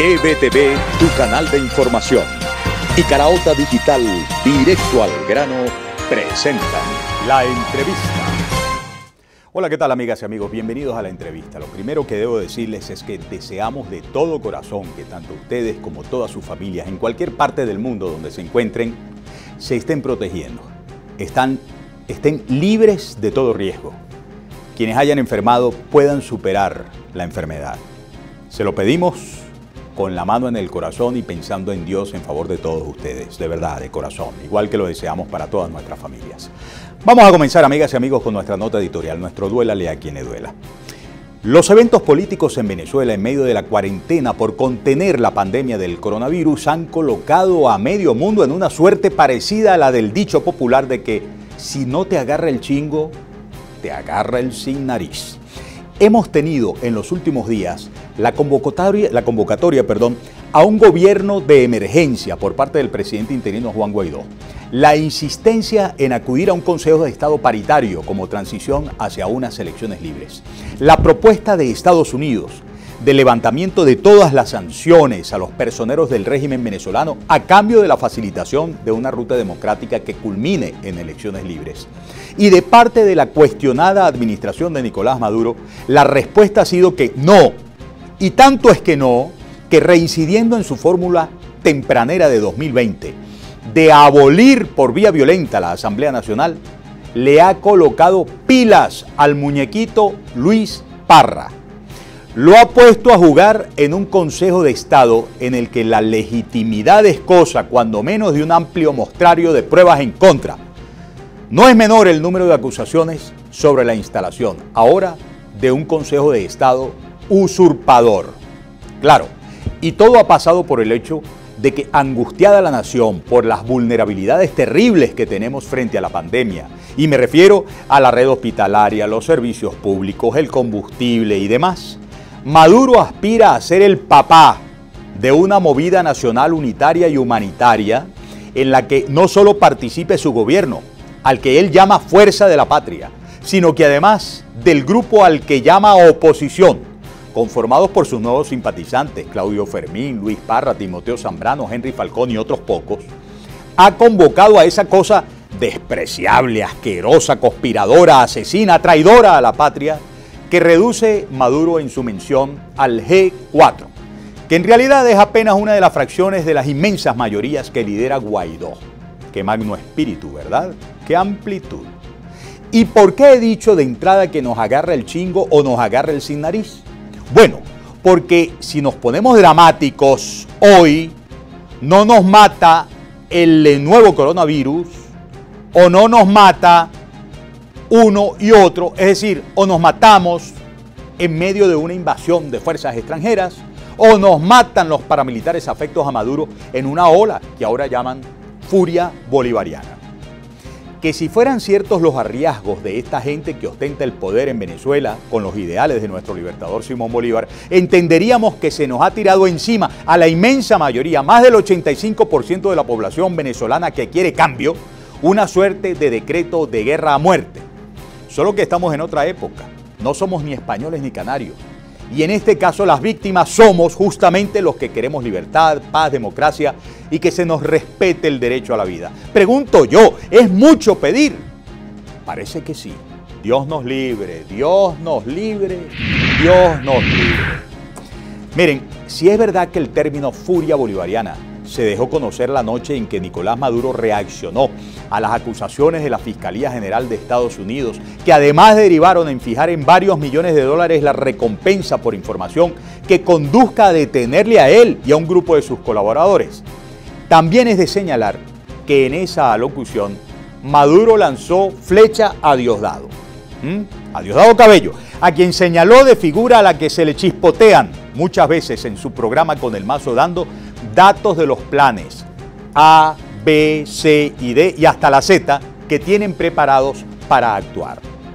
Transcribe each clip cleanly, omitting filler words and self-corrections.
EBTV, tu canal de información, y Caraota Digital, directo al grano, presentan La Entrevista. Hola, ¿qué tal, amigas y amigos? Bienvenidos a La Entrevista. Lo primero que debo decirles es que deseamos de todo corazón que tanto ustedes como todas sus familias, en cualquier parte del mundo donde se encuentren, se estén protegiendo, estén libres de todo riesgo. Quienes hayan enfermado puedan superar la enfermedad. Se lo pedimos con la mano en el corazón y pensando en Dios en favor de todos ustedes, de verdad, de corazón, igual que lo deseamos para todas nuestras familias. Vamos a comenzar, amigas y amigos, con nuestra nota editorial, nuestro Duélale a quien le duela. Los eventos políticos en Venezuela en medio de la cuarentena por contener la pandemia del coronavirus han colocado a medio mundo en una suerte parecida a la del dicho popular de que si no te agarra el chingo, te agarra el sin nariz. Hemos tenido en los últimos días la convocatoria a un gobierno de emergencia por parte del presidente interino Juan Guaidó. La insistencia en acudir a un Consejo de Estado paritario como transición hacia unas elecciones libres. La propuesta de Estados Unidos de levantamiento de todas las sanciones a los personeros del régimen venezolano a cambio de la facilitación de una ruta democrática que culmine en elecciones libres. Y de parte de la cuestionada administración de Nicolás Maduro, la respuesta ha sido que no. Y tanto es que no, que reincidiendo en su fórmula tempranera de 2020, de abolir por vía violenta la Asamblea Nacional, le ha colocado pilas al muñequito Luis Parra. Lo ha puesto a jugar en un Consejo de Estado en el que la legitimidad es cosa, cuando menos, de un amplio mostrario de pruebas en contra. No es menor el número de acusaciones sobre la instalación, ahora, de un Consejo de Estado usurpador. Claro, y todo ha pasado por el hecho de que, angustiada la nación por las vulnerabilidades terribles que tenemos frente a la pandemia, y me refiero a la red hospitalaria, los servicios públicos, el combustible y demás, Maduro aspira a ser el papá de una movida nacional unitaria y humanitaria en la que no solo participe su gobierno, al que él llama Fuerza de la Patria, sino que además del grupo al que llama oposición, conformados por sus nuevos simpatizantes, Claudio Fermín, Luis Parra, Timoteo Zambrano, Henry Falcón y otros pocos, ha convocado a esa cosa despreciable, asquerosa, conspiradora, asesina, traidora a la patria, que reduce Maduro en su mención al G4, que en realidad es apenas una de las fracciones de las inmensas mayorías que lidera Guaidó. Qué magno espíritu, ¿verdad? Qué amplitud. ¿Y por qué he dicho de entrada que nos agarra el chingo o nos agarra el sin nariz? Bueno, porque si nos ponemos dramáticos, hoy no nos mata el nuevo coronavirus o no nos mata uno y otro, es decir, o nos matamos en medio de una invasión de fuerzas extranjeras, o nos matan los paramilitares afectos a Maduro en una ola que ahora llaman furia bolivariana. Que si fueran ciertos los hallazgos de esta gente que ostenta el poder en Venezuela con los ideales de nuestro libertador Simón Bolívar, entenderíamos que se nos ha tirado encima a la inmensa mayoría, más del 85% de la población venezolana que quiere cambio, una suerte de decreto de guerra a muerte. Solo que estamos en otra época, no somos ni españoles ni canarios. Y en este caso las víctimas somos justamente los que queremos libertad, paz, democracia y que se nos respete el derecho a la vida. Pregunto yo, ¿es mucho pedir? Parece que sí. Dios nos libre, Dios nos libre, Dios nos libre. Miren, si es verdad que el término furia bolivariana se dejó conocer la noche en que Nicolás Maduro reaccionó a las acusaciones de la Fiscalía General de Estados Unidos, que además derivaron en fijar en varios millones de dólares la recompensa por información que conduzca a detenerle a él y a un grupo de sus colaboradores. También es de señalar que en esa alocución Maduro lanzó flecha a Diosdado, a Diosdado Cabello, a quien señaló de figura a la que se le chispotean muchas veces en su programa Con el Mazo dando datos de los planes A, B, C y D y hasta la Z que tienen preparados para actuar.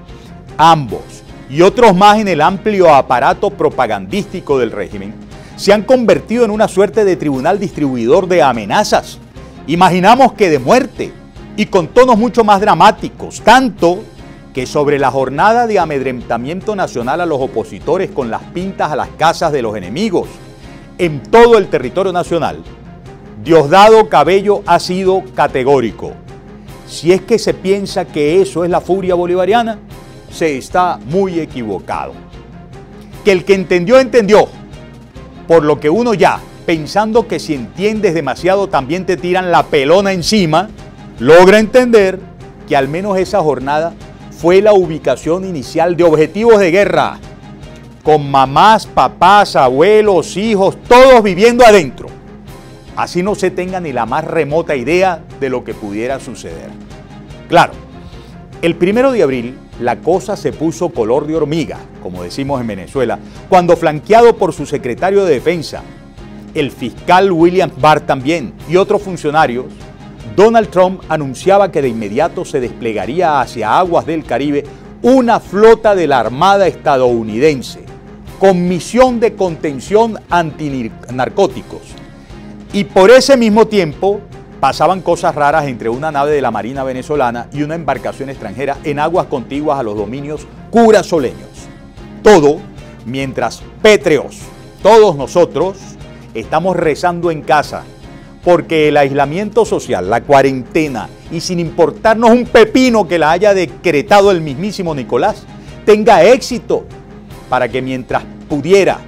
Ambos y otros más en el amplio aparato propagandístico del régimen se han convertido en una suerte de tribunal distribuidor de amenazas. Imaginamos que de muerte y con tonos mucho más dramáticos, tanto que sobre la jornada de amedrentamiento nacional a los opositores con las pintas a las casas de los enemigos, en todo el territorio nacional, Diosdado Cabello ha sido categórico. Si es que se piensa que eso es la furia bolivariana, se está muy equivocado. Que el que entendió, entendió. Por lo que uno ya, pensando que si entiendes demasiado también te tiran la pelona encima, logra entender que al menos esa jornada fue la ubicación inicial de objetivos de guerra, con mamás, papás, abuelos, hijos, todos viviendo adentro. Así no se tenga ni la más remota idea de lo que pudiera suceder. Claro, el 1 de abril la cosa se puso color de hormiga, como decimos en Venezuela, cuando flanqueado por su secretario de Defensa, el fiscal William Barr también y otros funcionarios, Donald Trump anunciaba que de inmediato se desplegaría hacia aguas del Caribe una flota de la Armada estadounidense con misión de contención antinarcóticos. Y por ese mismo tiempo pasaban cosas raras entre una nave de la Marina venezolana y una embarcación extranjera en aguas contiguas a los dominios curazoleños. Todo mientras pétreos, todos nosotros, estamos rezando en casa porque el aislamiento social, la cuarentena y sin importarnos un pepino que la haya decretado el mismísimo Nicolás, tenga éxito para que mientras pudiera,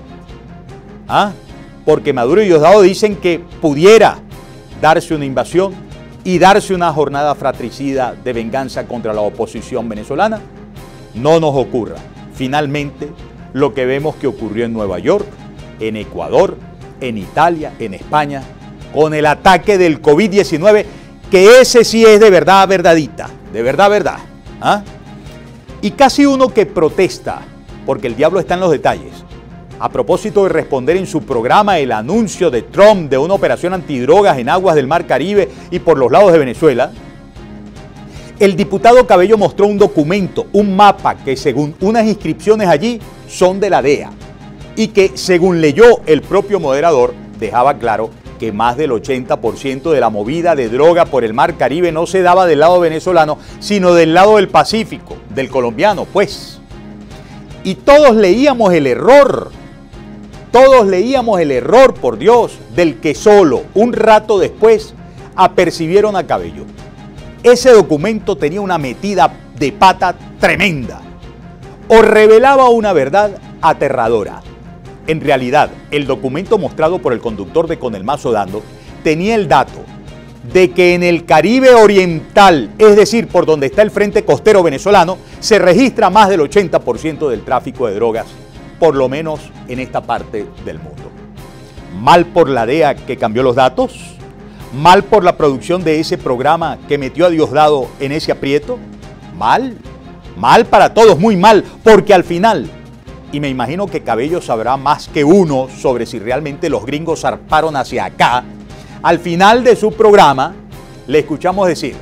porque Maduro y Diosdado dicen que pudiera darse una invasión y darse una jornada fratricida de venganza contra la oposición venezolana, no nos ocurra finalmente lo que vemos que ocurrió en Nueva York, en Ecuador, en Italia, en España, con el ataque del COVID-19, que ese sí es de verdad, verdadita, de verdad, verdad. Y casi uno que protesta, porque el diablo está en los detalles, a propósito de responder en su programa el anuncio de Trump de una operación antidrogas en aguas del Mar Caribe y por los lados de Venezuela, el diputado Cabello mostró un documento, un mapa que según unas inscripciones allí son de la DEA y que según leyó el propio moderador dejaba claro que más del 80% de la movida de droga por el Mar Caribe no se daba del lado venezolano, sino del lado del Pacífico, del colombiano, pues. Y todos leíamos el error, por Dios, del que solo un rato después apercibieron a Cabello. Ese documento tenía una metida de pata tremenda, o revelaba una verdad aterradora. En realidad, el documento mostrado por el conductor de Con el Mazo Dando tenía el dato de que en el Caribe Oriental, es decir, por donde está el frente costero venezolano, se registra más del 80% del tráfico de drogas, por lo menos en esta parte del mundo. Mal por la DEA que cambió los datos, mal por la producción de ese programa que metió a Diosdado en ese aprieto, mal para todos, muy mal, porque al final, y me imagino que Cabello sabrá más que uno sobre si realmente los gringos zarparon hacia acá, al final de su programa le escuchamos decir: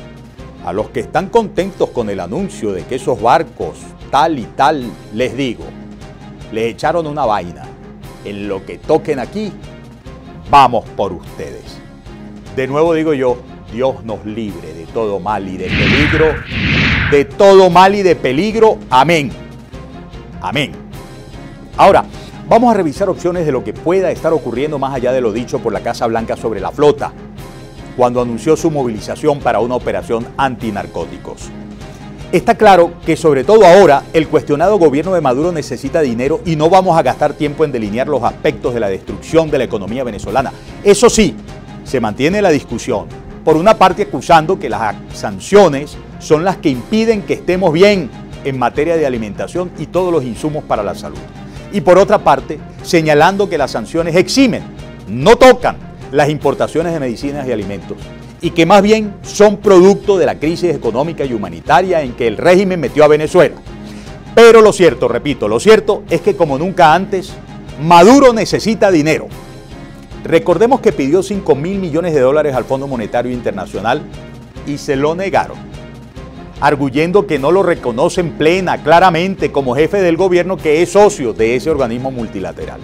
a los que están contentos con el anuncio de que esos barcos tal y tal, les digo, les echaron una vaina, en lo que toquen aquí, vamos por ustedes. De nuevo digo yo, Dios nos libre de todo mal y de peligro, de todo mal y de peligro, amén, amén. Ahora, vamos a revisar opciones de lo que pueda estar ocurriendo más allá de lo dicho por la Casa Blanca sobre la flota, cuando anunció su movilización para una operación antinarcóticos. Está claro que sobre todo ahora el cuestionado gobierno de Maduro necesita dinero y no vamos a gastar tiempo en delinear los aspectos de la destrucción de la economía venezolana. Eso sí, se mantiene la discusión, por una parte acusando que las sanciones son las que impiden que estemos bien en materia de alimentación y todos los insumos para la salud. Y por otra parte, señalando que las sanciones eximen, no tocan las importaciones de medicinas y alimentos, y que más bien son producto de la crisis económica y humanitaria en que el régimen metió a Venezuela. Pero lo cierto, repito, lo cierto es que como nunca antes, Maduro necesita dinero. Recordemos que pidió $5.000 millones al Fondo Monetario Internacional y se lo negaron, arguyendo que no lo reconocen plena, claramente, como jefe del gobierno que es socio de ese organismo multilateral.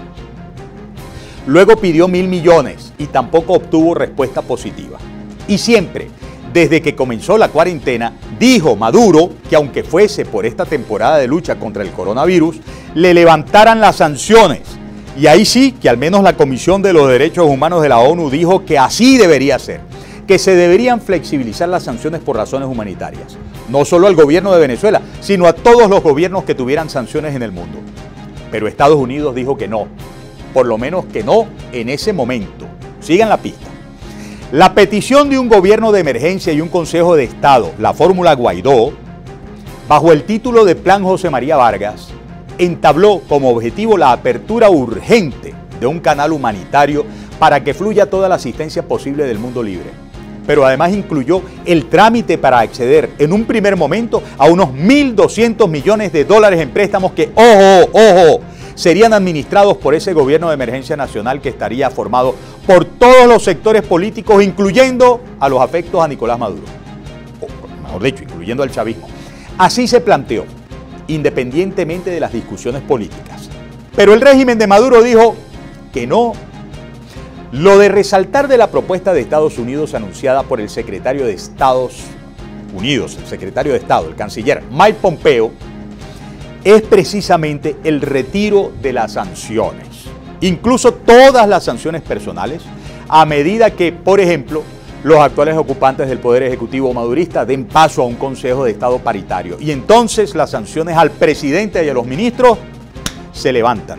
Luego pidió 1.000 millones y tampoco obtuvo respuesta positiva. Y siempre, desde que comenzó la cuarentena, dijo Maduro que aunque fuese por esta temporada de lucha contra el coronavirus, le levantaran las sanciones, Y ahí sí que al menos la Comisión de los Derechos Humanos de la ONU dijo que así debería ser, que se deberían flexibilizar las sanciones por razones humanitarias. No solo al gobierno de Venezuela, sino a todos los gobiernos que tuvieran sanciones en el mundo. Pero Estados Unidos dijo que no, por lo menos que no en ese momento. Sigan la pista. La petición de un gobierno de emergencia y un Consejo de Estado, la fórmula Guaidó, bajo el título de Plan José María Vargas, entabló como objetivo la apertura urgente de un canal humanitario para que fluya toda la asistencia posible del mundo libre. Pero además incluyó el trámite para acceder en un primer momento a unos 1.200 millones de dólares en préstamos que, ojo, serían administrados por ese gobierno de emergencia nacional que estaría formado por todos los sectores políticos, incluyendo a los afectos a Nicolás Maduro. O, mejor dicho, incluyendo al chavismo. Así se planteó, independientemente de las discusiones políticas. Pero el régimen de Maduro dijo que no. Lo de resaltar de la propuesta de Estados Unidos anunciada por el secretario de Estados Unidos, el secretario de Estado, el canciller Mike Pompeo, es precisamente el retiro de las sanciones, incluso todas las sanciones personales, a medida que, por ejemplo, los actuales ocupantes del Poder Ejecutivo madurista den paso a un Consejo de Estado paritario. Y entonces las sanciones al presidente y a los ministros se levantan.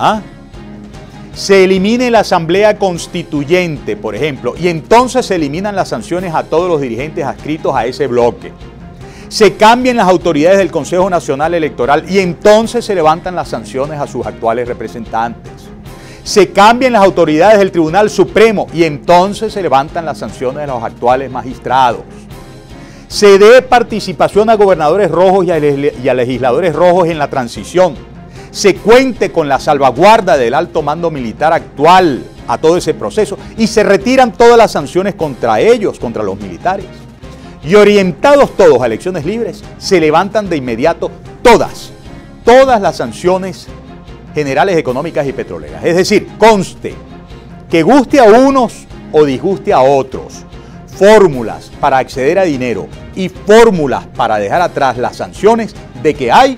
Se elimine la Asamblea Constituyente, por ejemplo, y entonces se eliminan las sanciones a todos los dirigentes adscritos a ese bloque. Se cambian las autoridades del Consejo Nacional Electoral y entonces se levantan las sanciones a sus actuales representantes. Se cambian las autoridades del Tribunal Supremo y entonces se levantan las sanciones de los actuales magistrados. Se dé participación a gobernadores rojos y a legisladores rojos en la transición. Se cuente con la salvaguarda del alto mando militar actual a todo ese proceso y se retiran todas las sanciones contra ellos, contra los militares. Y orientados todos a elecciones libres, se levantan de inmediato todas las sanciones generales económicas y petroleras. Es decir, conste, que guste a unos o disguste a otros, fórmulas para acceder a dinero y fórmulas para dejar atrás las sanciones, de que hay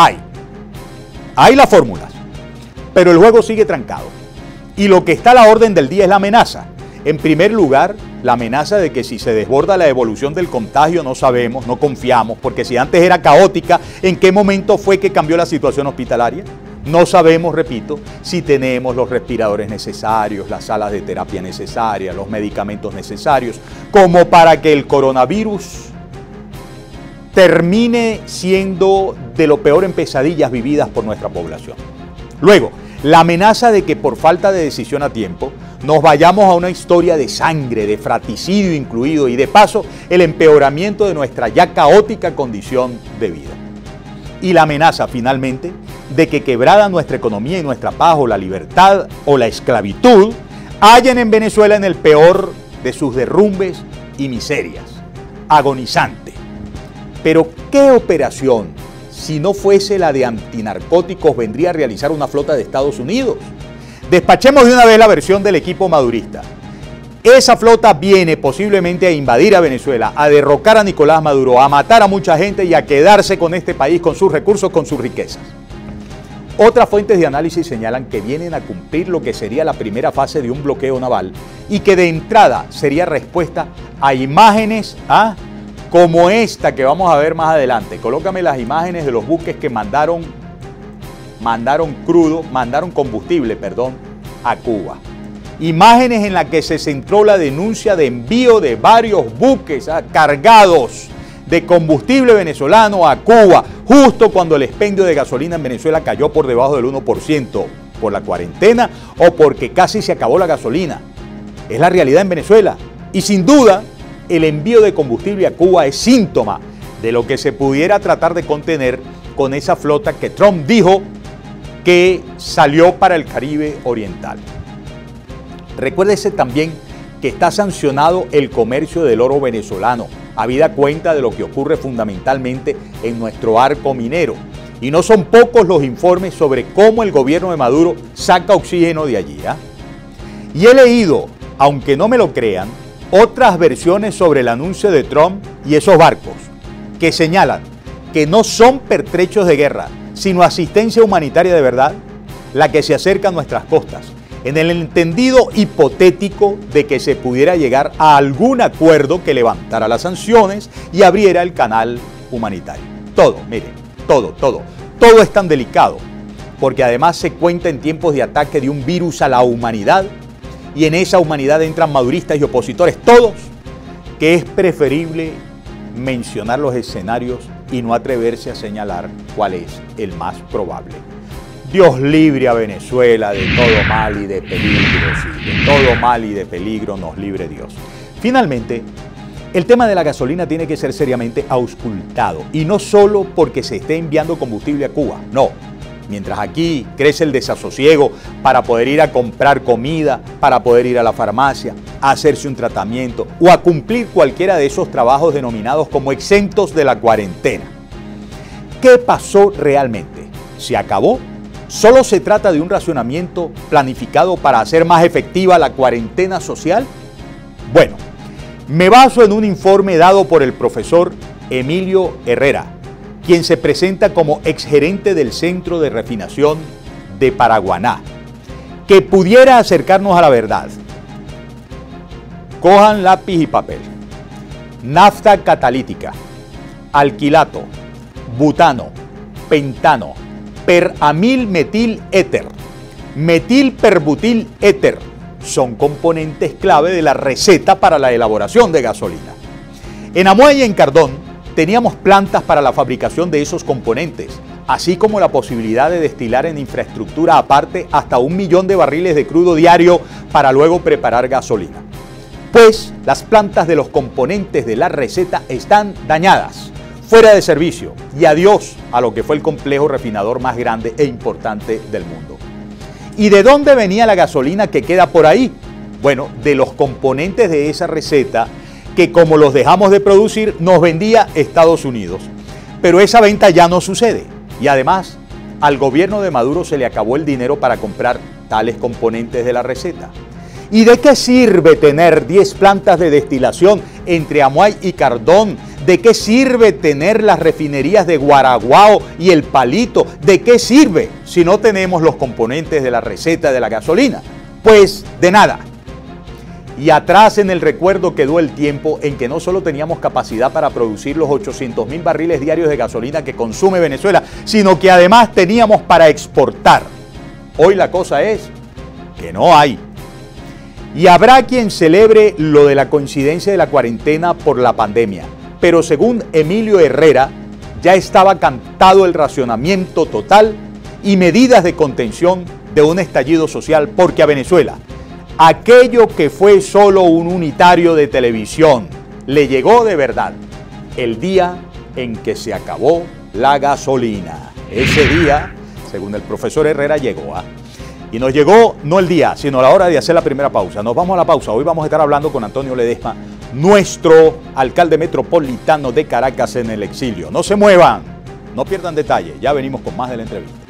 las fórmulas, pero el juego sigue trancado. Y lo que está a la orden del día es la amenaza. En primer lugar, la amenaza de que si se desborda la evolución del contagio no sabemos, no confiamos, porque si antes era caótica, ¿en qué momento fue que cambió la situación hospitalaria? No sabemos, repito, si tenemos los respiradores necesarios, las salas de terapia necesarias, los medicamentos necesarios, como para que el coronavirus termine siendo de lo peor en pesadillas vividas por nuestra población. Luego, la amenaza de que por falta de decisión a tiempo nos vayamos a una historia de sangre, de fratricidio incluido y de paso el empeoramiento de nuestra ya caótica condición de vida. Y la amenaza finalmente de que quebrada nuestra economía y nuestra paz o la libertad o la esclavitud hallen en Venezuela en el peor de sus derrumbes y miserias, agonizante. Pero ¿qué operación, si no fuese la de antinarcóticos, vendría a realizar una flota de Estados Unidos? Despachemos de una vez la versión del equipo madurista. Esa flota viene posiblemente a invadir a Venezuela, a derrocar a Nicolás Maduro, a matar a mucha gente y a quedarse con este país, con sus recursos, con sus riquezas. Otras fuentes de análisis señalan que vienen a cumplir lo que sería la primera fase de un bloqueo naval y que de entrada sería respuesta a imágenes como esta que vamos a ver más adelante. Colócame las imágenes de los buques que mandaron combustible, a Cuba. Imágenes en las que se centró la denuncia de envío de varios buques cargados de combustible venezolano a Cuba, justo cuando el expendio de gasolina en Venezuela cayó por debajo del 1% por la cuarentena o porque casi se acabó la gasolina. Es la realidad en Venezuela y sin duda el envío de combustible a Cuba es síntoma de lo que se pudiera tratar de contener con esa flota que Trump dijo que salió para el Caribe Oriental. Recuérdese también que está sancionado el comercio del oro venezolano, habida cuenta de lo que ocurre fundamentalmente en nuestro arco minero. Y no son pocos los informes sobre cómo el gobierno de Maduro saca oxígeno de allí. Y he leído, aunque no me lo crean, otras versiones sobre el anuncio de Trump y esos barcos, que señalan que no son pertrechos de guerra, sino asistencia humanitaria de verdad. la que se acerca a nuestras costas, en el entendido hipotético de que se pudiera llegar a algún acuerdo que levantara las sanciones y abriera el canal humanitario. Todo, miren, todo es tan delicado, porque además se cuenta en tiempos de ataque de un virus a la humanidad, y en esa humanidad entran maduristas y opositores, todos, que es preferible mencionar los escenarios y no atreverse a señalar cuál es el más probable. Dios libre a Venezuela de todo mal y de peligro, sí, de todo mal y de peligro nos libre Dios. Finalmente, el tema de la gasolina tiene que ser seriamente auscultado, y no solo porque se esté enviando combustible a Cuba, no. Mientras aquí crece el desasosiego para poder ir a comprar comida, para poder ir a la farmacia, a hacerse un tratamiento o a cumplir cualquiera de esos trabajos denominados como exentos de la cuarentena. ¿Qué pasó realmente? ¿Se acabó? ¿Solo se trata de un racionamiento planificado para hacer más efectiva la cuarentena social? Bueno, me baso en un informe dado por el profesor Emilio Herrera, quien se presenta como exgerente del Centro de Refinación de Paraguaná, que pudiera acercarnos a la verdad. Cojan lápiz y papel. Nafta catalítica, alquilato, butano, pentano, peramilmetiléter, metilperbutil-éter son componentes clave de la receta para la elaboración de gasolina. En Amuay y en Cardón teníamos plantas para la fabricación de esos componentes, así como la posibilidad de destilar en infraestructura aparte hasta 1 millón de barriles de crudo diario para luego preparar gasolina. Pues las plantas de los componentes de la receta están dañadas, fuera de servicio, y adiós a lo que fue el complejo refinador más grande e importante del mundo. ¿Y de dónde venía la gasolina que queda por ahí? Bueno, de los componentes de esa receta que, como los dejamos de producir, nos vendía Estados Unidos. Pero esa venta ya no sucede, y además al gobierno de Maduro se le acabó el dinero para comprar tales componentes de la receta. ¿Y de qué sirve tener 10 plantas de destilación entre Amuay y Cardón? ¿De qué sirve tener las refinerías de Guaraguao y El Palito? ¿De qué sirve si no tenemos los componentes de la receta de la gasolina? Pues de nada. Y atrás en el recuerdo quedó el tiempo en que no solo teníamos capacidad para producir los 800.000 barriles diarios de gasolina que consume Venezuela, sino que además teníamos para exportar. Hoy la cosa es que no hay. Y habrá quien celebre lo de la coincidencia de la cuarentena por la pandemia, pero según Emilio Herrera, ya estaba cantado el racionamiento total y medidas de contención de un estallido social, porque a Venezuela, aquello que fue solo un unitario de televisión, le llegó de verdad el día en que se acabó la gasolina. Ese día, según el profesor Herrera, llegó y nos llegó no el día, sino la hora de hacer la primera pausa. Nos vamos a la pausa. Hoy vamos a estar hablando con Antonio Ledesma, nuestro alcalde metropolitano de Caracas en el exilio. No se muevan, no pierdan detalle. Ya venimos con más de la entrevista.